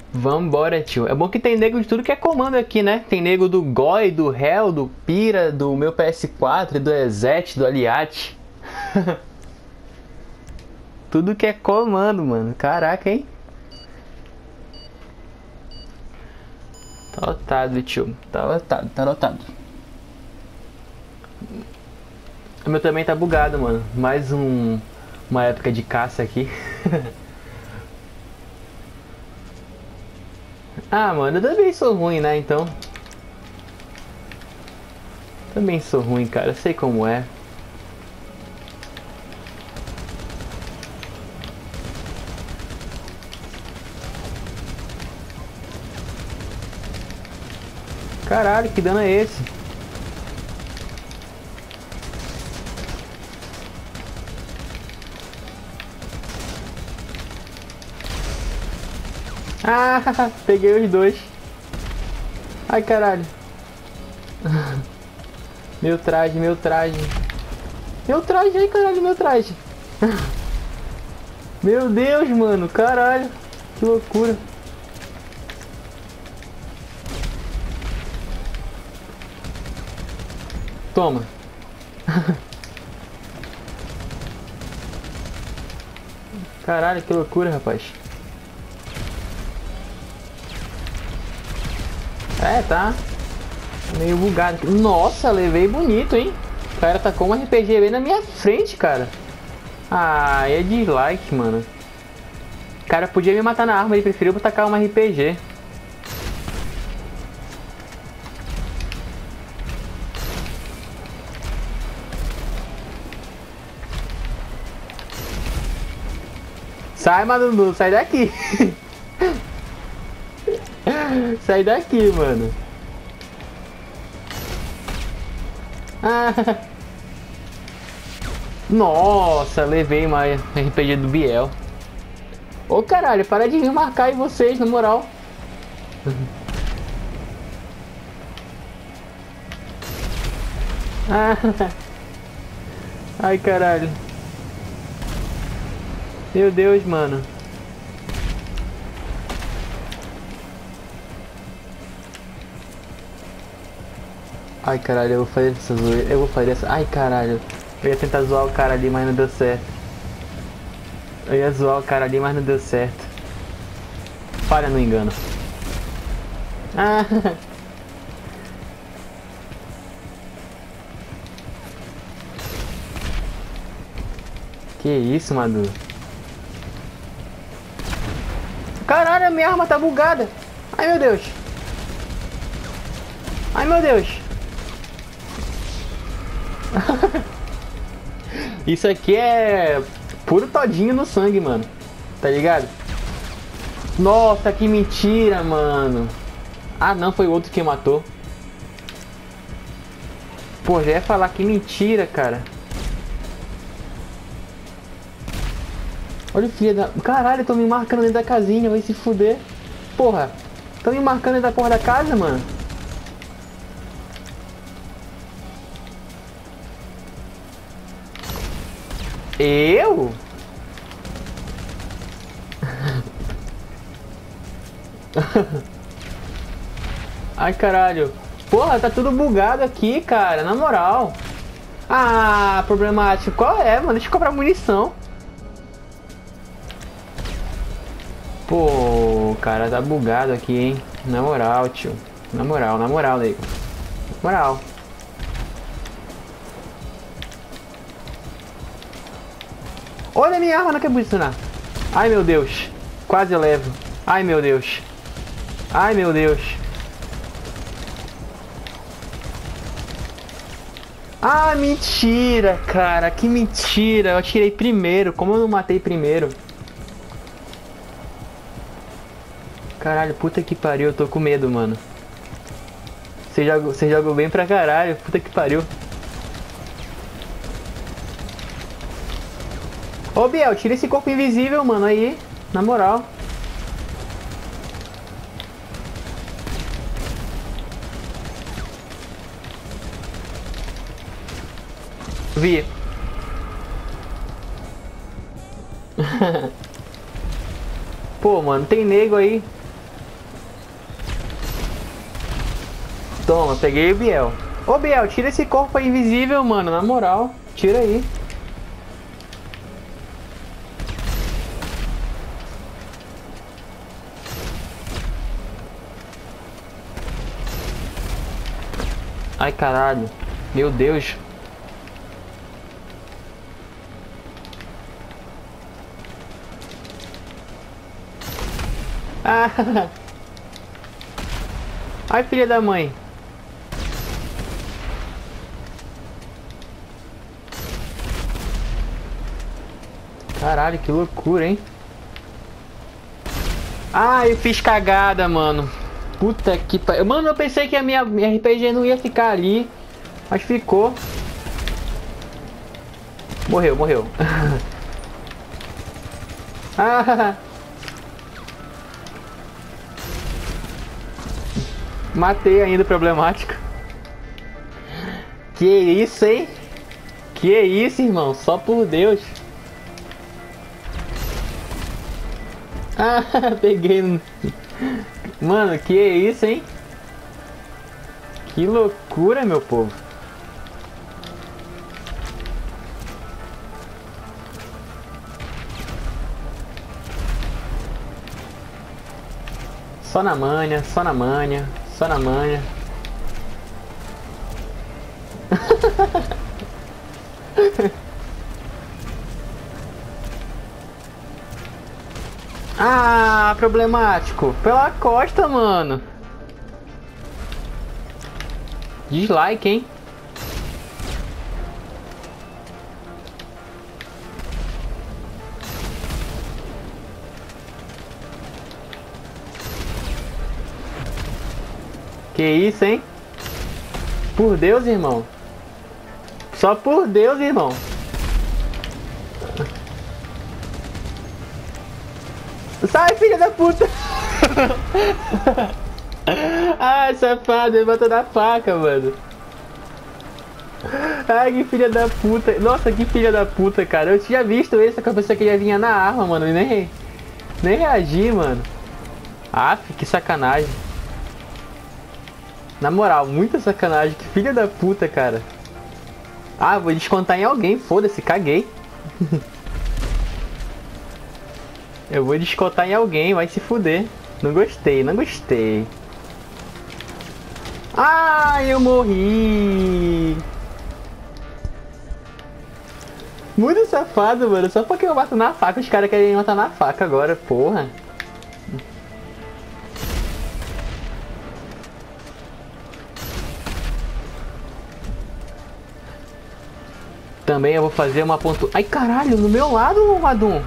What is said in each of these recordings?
Vambora, tio. É bom que tem nego de tudo que é comando aqui, né? Tem nego do GOI, do Hell, do Pira, do meu PS4, do Exet, do Aliat. Tudo que é comando, mano. Caraca, hein? Tá lotado, tio. Tá lotado, tá lotado. O meu também tá bugado, mano. Mais uma época de caça aqui. Ah, mano, eu também sou ruim, né? Então. Também sou ruim, cara. Eu sei como é. Caralho, que dano é esse? Ah, peguei os dois. Ai, caralho. Meu traje, meu traje. Meu traje, ai, caralho, meu traje. Meu Deus, mano, caralho. Que loucura. Toma. Caralho, que loucura, rapaz. É, tá meio bugado. Nossa, levei bonito, hein? O cara tacou um RPG bem na minha frente, cara. Ah, é dislike, mano. O cara podia me matar na arma, ele preferiu tacar uma RPG. Sai, Madundu, sai daqui. Sai daqui, mano. Ah. Nossa, levei mais RPG do Biel. Ô caralho, para de vir marcar aí vocês, na moral. Ah. Ai, caralho. Meu Deus, mano. Ai, caralho, eu vou fazer essa zoeira. Eu vou fazer essa... Ai, caralho. Eu ia tentar zoar o cara ali, mas não deu certo. Eu ia zoar o cara ali, mas não deu certo. Falha no engano. Ah. Que isso, Madu? Caralho, a minha arma tá bugada. Ai, meu Deus. Ai, meu Deus. Isso aqui é puro todinho no sangue, mano. Tá ligado? Nossa, que mentira, mano. Ah, não, foi o outro que matou. Pô, já ia falar que mentira, cara. Olha o filho da... Caralho, tô me marcando dentro da casinha, vai se fuder. Porra, tô me marcando dentro da porra da casa, mano. Eu? Ai, caralho. Porra, tá tudo bugado aqui, cara, na moral. Ah, problemático. Qual é, mano? Deixa eu comprar munição. Pô, cara, tá bugado aqui, hein? Na moral, tio. Na moral, nego. Na moral. Olha a minha arma, não quer posicionar. Ai, meu Deus. Quase eu levo. Ai, meu Deus. Ai, meu Deus. Ah, mentira, cara. Que mentira. Eu atirei primeiro. Como eu não matei primeiro? Caralho, puta que pariu. Eu tô com medo, mano. Você jogou bem pra caralho. Puta que pariu. Ô, Biel, tira esse corpo invisível, mano, aí. Na moral. Vi. Pô, mano, tem nego aí. Toma, peguei o Biel. Ô Biel, tira esse corpo aí invisível, mano, na moral. Tira aí. Ai, caralho. Meu Deus. Ah. Ai, filha da mãe. Caralho, que loucura, hein? Ah, eu fiz cagada, mano. Puta que pariu. Mano, eu pensei que a minha RPG não ia ficar ali. Mas ficou. Morreu, morreu. Ah. Matei ainda o problemático. Que isso, hein? Que isso, irmão? Só por Deus. Ah, peguei. Mano, que isso, hein? Que loucura, meu povo. Só na manha, só na manha, só na manha. Ah, problemático. Pela costa, mano. Dislike, hein? Que isso, hein? Por Deus, irmão. Só por Deus, irmão. Sai, filha da puta! Ai, safado, ele matou na faca, mano. Ai, que filha da puta. Nossa, que filha da puta, cara. Eu tinha visto esse, que eu pensei que ele vinha na arma, mano. E nem reagi, mano. Aff, que sacanagem. Na moral, muita sacanagem. Que filha da puta, cara. Ah, vou descontar em alguém. Foda-se, caguei. Eu vou descontar em alguém, vai se fuder. Não gostei, não gostei. Ah, eu morri. Muito safado, mano. Só porque eu mato na faca, os caras querem matar na faca agora, porra. Também eu vou fazer uma pontu... Ai, caralho, no meu lado, Madum.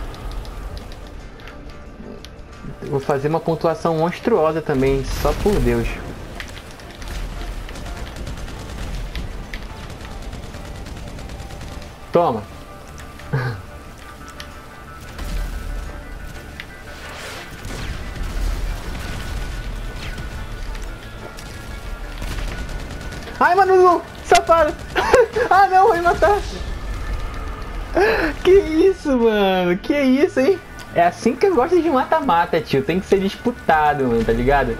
Vou fazer uma pontuação monstruosa também, só por Deus. Toma. Ai, mano, safado. Ah, não, vai matar. Que isso, mano? Que isso, hein? É assim que eu gosto de mata-mata, tio. Tem que ser disputado, mano, tá ligado?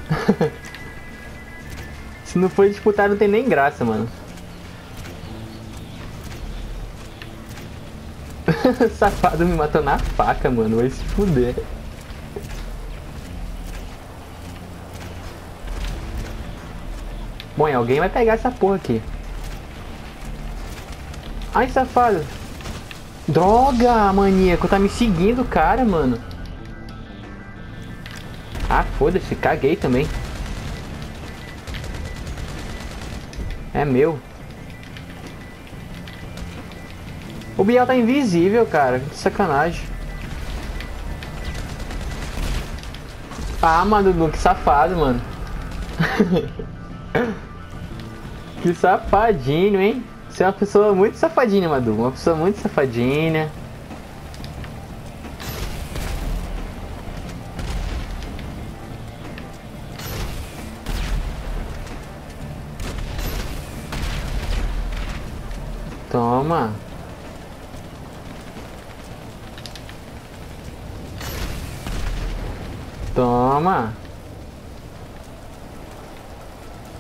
Se não for disputado, não tem nem graça, mano. Safado me matou na faca, mano. Vai se fuder. Bom, alguém vai pegar essa porra aqui. Ai, safado. Droga, maníaco. Tá me seguindo, cara, mano. Ah, foda-se. Caguei também. É meu. O Biel tá invisível, cara. Que sacanagem. Ah, mano, que safado, mano. Que safadinho, hein? Você é uma pessoa muito safadinha, Madu. Uma pessoa muito safadinha. Toma. Toma.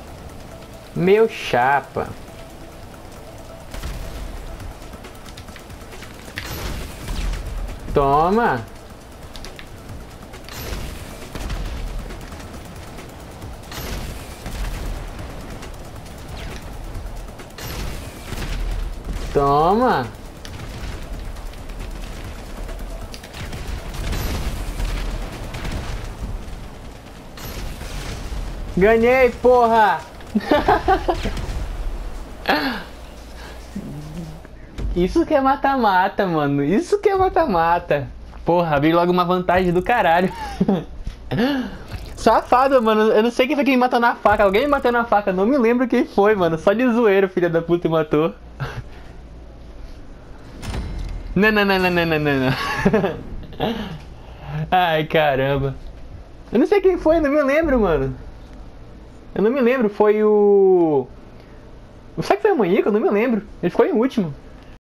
Meu chapa. Toma. Toma. Ganhei, porra! Isso que é mata-mata, mano. Isso que é mata-mata. Porra, abri logo uma vantagem do caralho. Safado, mano. Eu não sei quem foi que me matou na faca. Alguém me bateu na faca. Não me lembro quem foi, mano. Só de zoeiro, filha da puta, me matou. Não, não, não, não, não, não, não. Ai, caramba. Eu não sei quem foi, não me lembro, mano. Eu não me lembro, foi o... Será que foi o Maníaco? Eu não me lembro. Ele ficou em último.